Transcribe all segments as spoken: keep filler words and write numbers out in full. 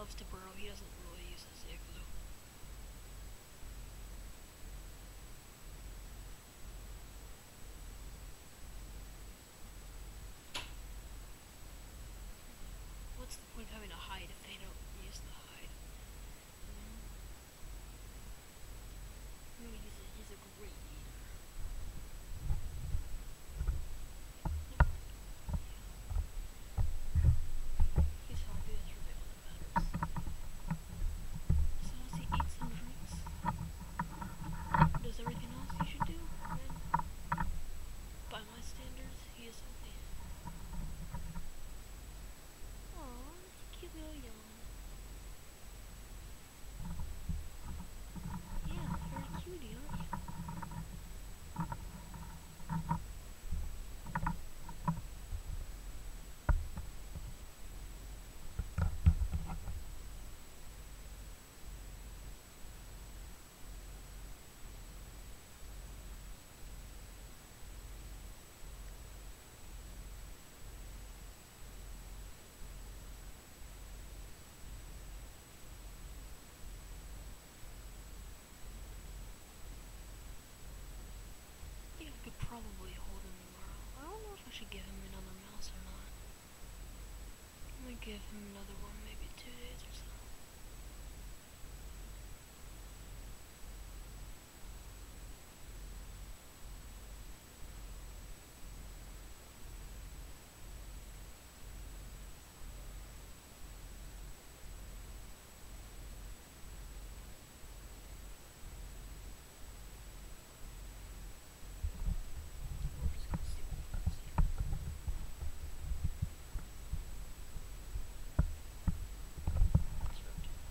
loves to burrow. He doesn't really use his igloo. What's the point of having a hide if they don't use the hide? Mm. I'm gonna use it. He's a great eater. He's happy. That's really all that matters. So as he eats and drinks, does everything else he should do, then by my standards, he is healthy. Aww, that's a cute little yawn. Yeah, you're a cutie, aren't you? I think I could probably hold him tomorrow. I don't know if I should give him another mouse or not. I'm gonna give him another one, maybe two days or so. We're just gonna see what happens here. Let's rotate it.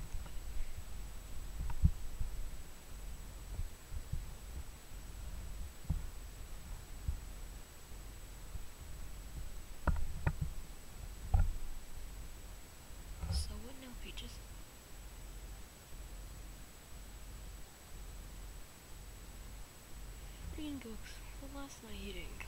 So what now, Peaches? Green Gooks. Well, last night he didn't